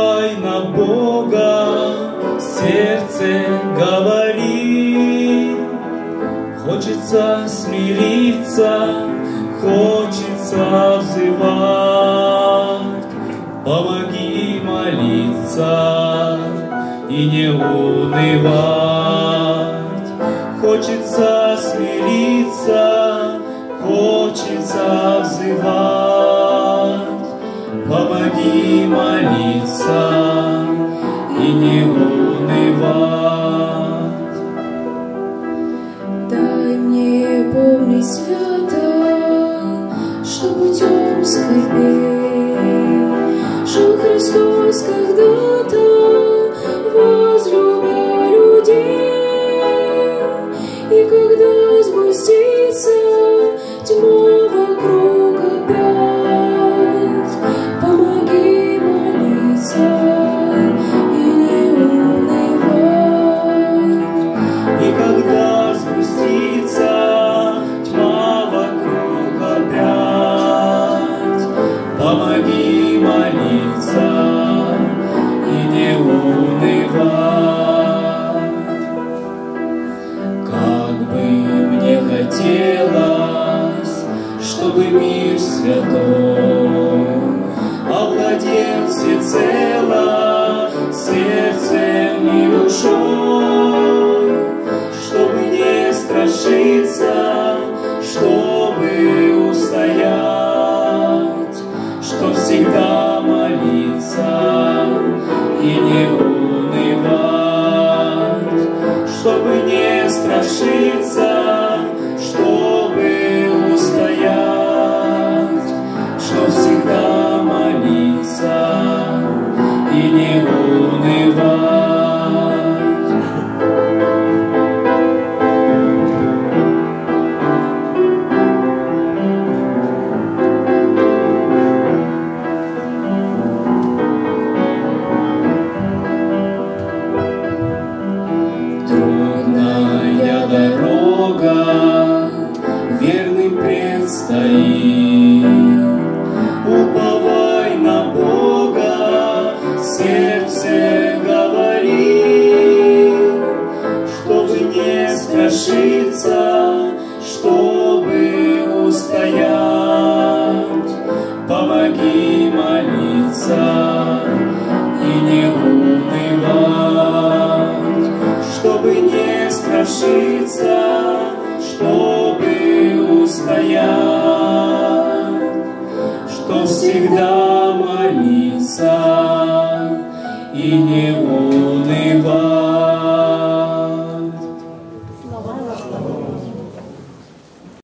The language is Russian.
Уповай на Бога, сердце говорит. Хочется смириться, хочется взывать. Помоги молиться и не унывать. Хочется смириться, хочется взывать. Помоги молиться и не унывать. Дай мне помнить свято, что путем скорбей жил Христос когда-то, возлюбя людей. И когда сгустится тьма вокруг опять, помоги молиться и не унывать. И когда сгустится тьма вокруг опять, помоги молиться и не унывать. Как бы мне хотелось, чтобы мир святой овладел всецело сердцем и душой, чтобы не страшиться, чтобы устоять, что всегда молиться и не унывать, чтобы не страшиться, чтобы устоять, что всегда молиться и не унывать. Трудная дорога верным предстоит. Уповай на Бога, сердце говорит, чтобы не страшиться, чтобы устоять. Помоги молиться и не унывать, чтобы не страшиться, чтобы устоять.